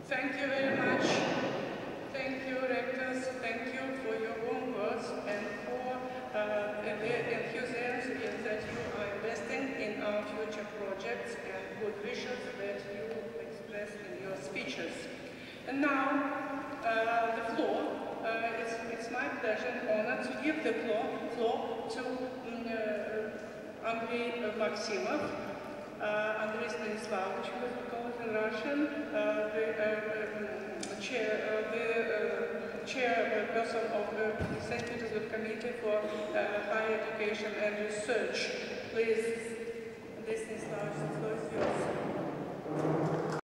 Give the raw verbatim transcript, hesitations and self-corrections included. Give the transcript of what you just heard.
Thank you very much. Thank you, rectors. Thank you for your warm words and for uh, the enthusiasm that you are investing in our future projects and good wishes that you express in your speeches. And now, uh, the floor. Uh, it's, it's my pleasure and honor to give the floor, floor to um, uh, Andrei Maximov. Uh, Andrei Stanislavovich, we call it in Russian, uh, the uh, um, chair, uh, the uh, chairperson of the Saint Petersburg Committee for uh, Higher Education and Research. Please, Andrei Stanislavovich, the floor is yours.